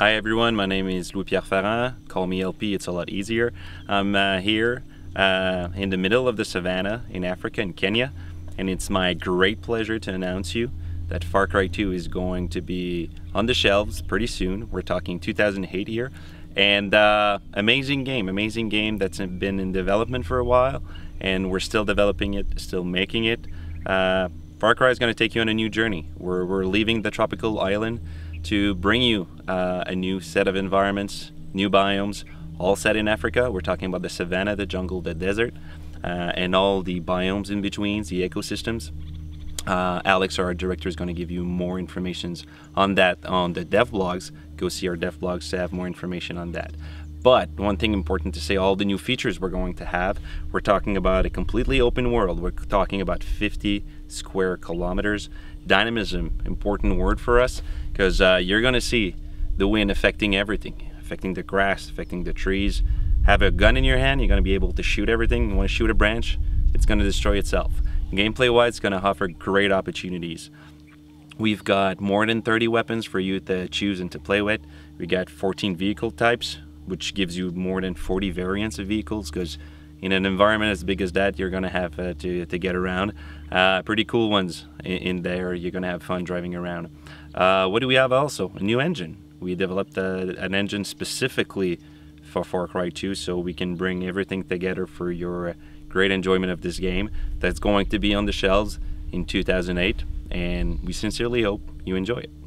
Hi everyone, my name is Louis-Pierre Ferrand. Call me LP, it's a lot easier. I'm here in the middle of the savannah in Africa, in Kenya, and it's my great pleasure to announce you that Far Cry 2 is going to be on the shelves pretty soon. We're talking 2008 here, and amazing game that's been in development for a while, and we're still developing it, still making it. Far Cry is going to take you on a new journey. We're leaving the tropical island to bring you a new set of environments, new biomes, all set in Africa. We're talking about the savanna, the jungle, the desert, and all the biomes in between, the ecosystems. Alex, our director, is going to give you more information on that on the dev blogs. Go see our dev blogs to have more information on that. But one thing important to say, all the new features we're going to have, we're talking about a completely open world. We're talking about 50 square kilometers. Dynamism, important word for us, because you're going to see the wind affecting everything, affecting the grass, affecting the trees. Have a gun in your hand, you're going to be able to shoot everything. You want to shoot a branch, it's going to destroy itself. Gameplay-wise, it's going to offer great opportunities. We've got more than 30 weapons for you to choose and to play with. We got 14 vehicle types, which gives you more than 40 variants of vehicles, because in an environment as big as that, you're going to have to get around. Pretty cool ones in there. You're going to have fun driving around. What do we have also? A new engine. We developed an engine specifically for Far Cry 2, so we can bring everything together for your great enjoyment of this game. That's going to be on the shelves in 2008, and we sincerely hope you enjoy it.